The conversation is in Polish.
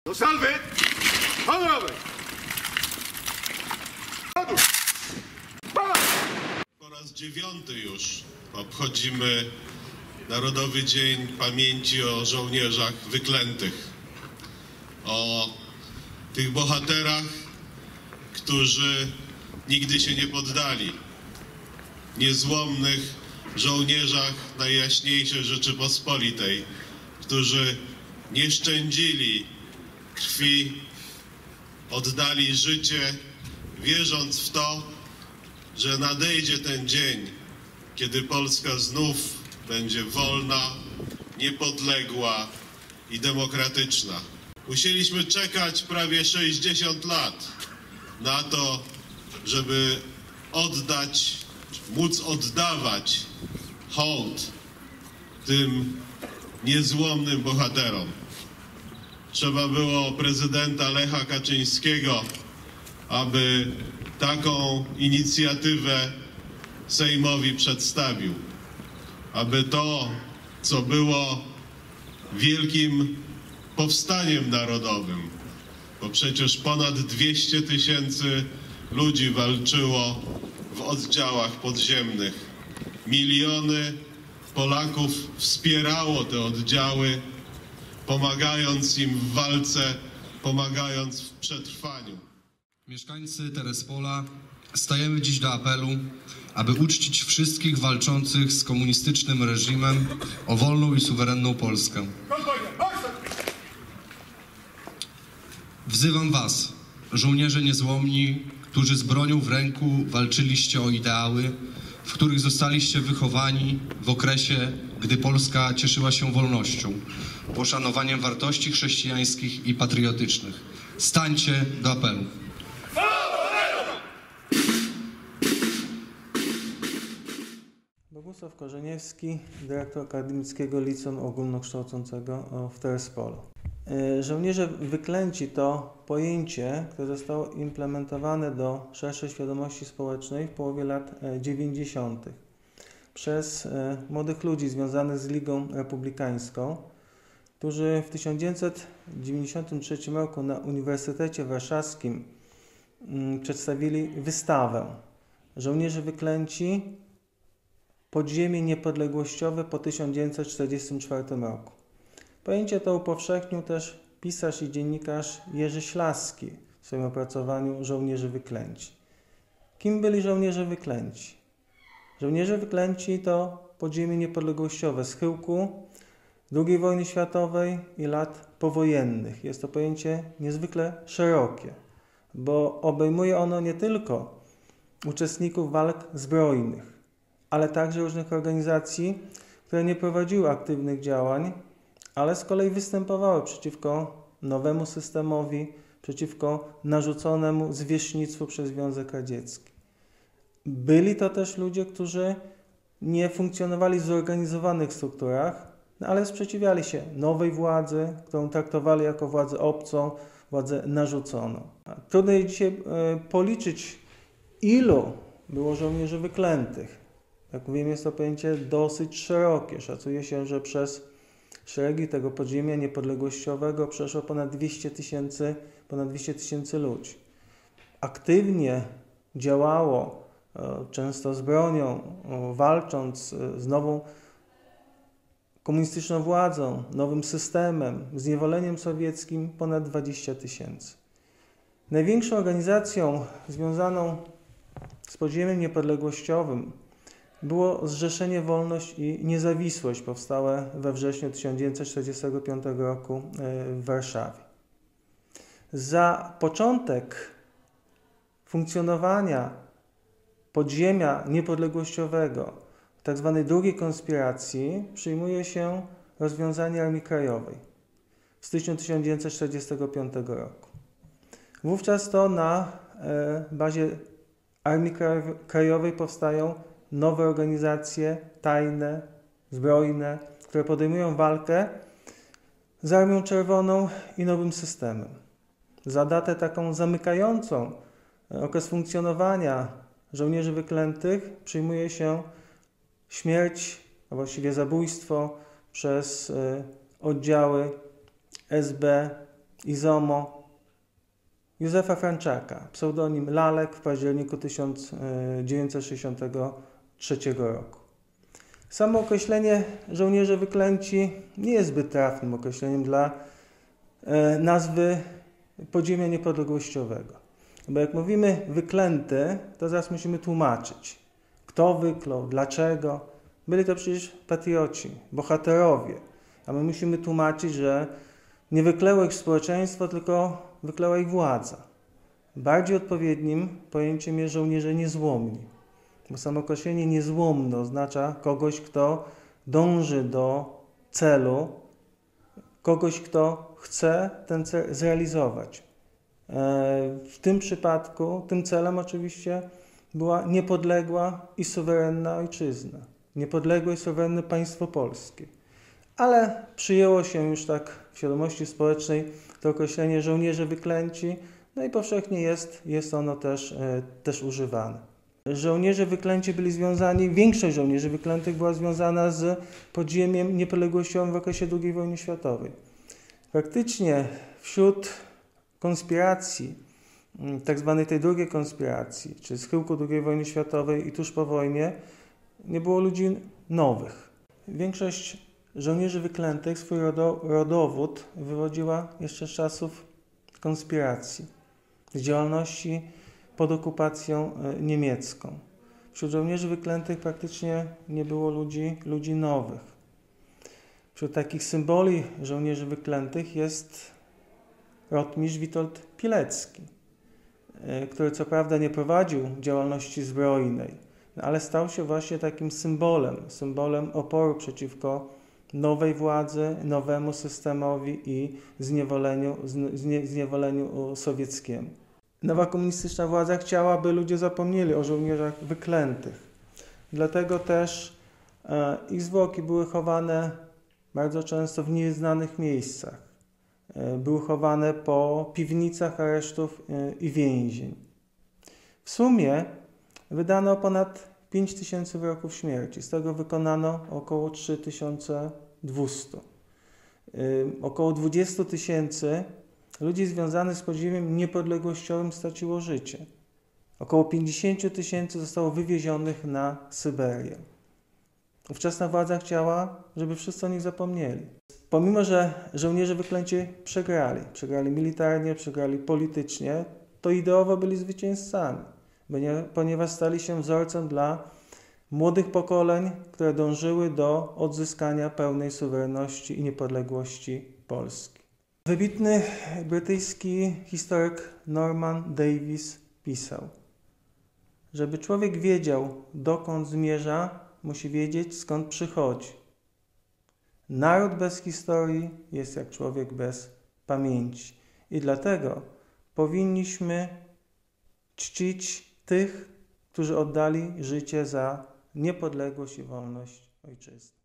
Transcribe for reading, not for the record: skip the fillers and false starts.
Do salwy! Honorowy! Po raz 9 już obchodzimy Narodowy Dzień Pamięci o Żołnierzach Wyklętych. O tych bohaterach, którzy nigdy się nie poddali. Niezłomnych żołnierzach Najjaśniejszej Rzeczypospolitej, którzy nie szczędzili krwi, oddali życie, wierząc w to, że nadejdzie ten dzień, kiedy Polska znów będzie wolna, niepodległa i demokratyczna. Musieliśmy czekać prawie 60 lat na to, żeby móc oddawać hołd tym niezłomnym bohaterom. Trzeba było prezydenta Lecha Kaczyńskiego, aby taką inicjatywę Sejmowi przedstawił. Aby to, co było wielkim powstaniem narodowym, bo przecież ponad 200 000 ludzi walczyło w oddziałach podziemnych. Miliony Polaków wspierało te oddziały, pomagając im w walce, pomagając w przetrwaniu. Mieszkańcy Terespola stajemy dziś do apelu, aby uczcić wszystkich walczących z komunistycznym reżimem o wolną i suwerenną Polskę. Wzywam was, żołnierze niezłomni, którzy z bronią w ręku walczyliście o ideały, w których zostaliście wychowani w okresie, gdy Polska cieszyła się wolnością, poszanowaniem wartości chrześcijańskich i patriotycznych. Stańcie do apelu. Bogusław Korzeniewski, dyrektor Akademickiego Liceum Ogólnokształcącego w Terespolu. Żołnierze wyklęci to pojęcie, które zostało implementowane do szerszej świadomości społecznej w połowie lat 90. przez młodych ludzi związanych z Ligą Republikańską, którzy w 1993 roku na Uniwersytecie Warszawskim przedstawili wystawę Żołnierze wyklęci – podziemie niepodległościowe po 1944 roku. Pojęcie to upowszechnił też pisarz i dziennikarz Jerzy Ślaski w swoim opracowaniu Żołnierze wyklęci. Kim byli żołnierze wyklęci? Żołnierze wyklęci to podziemie niepodległościowe schyłku II wojny światowej i lat powojennych. Jest to pojęcie niezwykle szerokie, bo obejmuje ono nie tylko uczestników walk zbrojnych, ale także różnych organizacji, które nie prowadziły aktywnych działań, ale z kolei występowały przeciwko nowemu systemowi, przeciwko narzuconemu zwierzchnictwu przez Związek Radziecki. Byli to też ludzie, którzy nie funkcjonowali w zorganizowanych strukturach, ale sprzeciwiali się nowej władzy, którą traktowali jako władzę obcą, władzę narzuconą. Trudno jest dzisiaj policzyć, ilu było żołnierzy wyklętych. Jak mówiłem, jest to pojęcie dosyć szerokie. Szacuje się, że przez szeregi tego podziemia niepodległościowego przeszło ponad 200 000 ludzi. Aktywnie działało, często z bronią, walcząc z nową komunistyczną władzą, nowym systemem, zniewoleniem sowieckim ponad 20 000. Największą organizacją związaną z podziemiem niepodległościowym było Zrzeszenie Wolność i Niezawisłość, powstałe we wrześniu 1945 roku w Warszawie. Za początek funkcjonowania podziemia niepodległościowego, tzw. drugiej konspiracji, przyjmuje się rozwiązanie Armii Krajowej w styczniu 1945 roku. Wówczas to na bazie Armii Krajowej powstają nowe organizacje tajne, zbrojne, które podejmują walkę z Armią Czerwoną i nowym systemem. Za datę taką zamykającą okres funkcjonowania żołnierzy wyklętych przyjmuje się śmierć, a właściwie zabójstwo przez oddziały SB Izomo Józefa Franczaka, pseudonim Lalek, w październiku 1963 roku. Samo określenie żołnierze wyklęci nie jest zbyt trafnym określeniem dla nazwy podziemia niepodległościowego. Bo jak mówimy wyklęty, to zaraz musimy tłumaczyć, kto wyklął, dlaczego. Byli to przecież patrioci, bohaterowie, a my musimy tłumaczyć, że nie wyklęło ich społeczeństwo, tylko wyklęła ich władza. Bardziej odpowiednim pojęciem jest żołnierze niezłomni, bo samo określenie niezłomny oznacza kogoś, kto dąży do celu, kogoś, kto chce ten cel zrealizować. W tym przypadku tym celem oczywiście była niepodległa i suwerenna ojczyzna, niepodległe i suwerenne państwo polskie. Ale przyjęło się już tak w świadomości społecznej to określenie żołnierze wyklęci, no i powszechnie jest ono też używane. Żołnierze wyklęci byli związani, większość żołnierzy wyklętych była związana z podziemiem niepodległościowym w okresie II wojny światowej. Faktycznie wśród konspiracji, tak zwanej tej drugiej konspiracji, czy schyłku II wojny światowej i tuż po wojnie, nie było ludzi nowych. Większość żołnierzy wyklętych swój rodowód wywodziła jeszcze z czasów konspiracji, z działalności pod okupacją niemiecką. Wśród żołnierzy wyklętych praktycznie nie było ludzi nowych. Wśród takich symboli żołnierzy wyklętych jest rotmistrz Witold Pilecki, który co prawda nie prowadził działalności zbrojnej, ale stał się właśnie takim symbolem oporu przeciwko nowej władzy, nowemu systemowi i zniewoleniu sowieckiemu. Nowa komunistyczna władza chciała, by ludzie zapomnieli o żołnierzach wyklętych. Dlatego też ich zwłoki były chowane bardzo często w nieznanych miejscach. Były chowane po piwnicach aresztów i więzień. W sumie wydano ponad 5000 wyroków śmierci, z tego wykonano około 3200. Około 20 000 ludzi związanych z podziemiem niepodległościowym straciło życie. Około 50 000 zostało wywiezionych na Syberię. Ówczesna władza chciała, żeby wszyscy o nich zapomnieli. Pomimo że żołnierze wyklęci przegrali militarnie, przegrali politycznie, to ideowo byli zwycięzcami, ponieważ stali się wzorcem dla młodych pokoleń, które dążyły do odzyskania pełnej suwerenności i niepodległości Polski. Wybitny brytyjski historyk Norman Davies pisał: żeby człowiek wiedział, dokąd zmierza, musi wiedzieć, skąd przychodzi. Naród bez historii jest jak człowiek bez pamięci. I dlatego powinniśmy czcić tych, którzy oddali życie za niepodległość i wolność ojczyzny.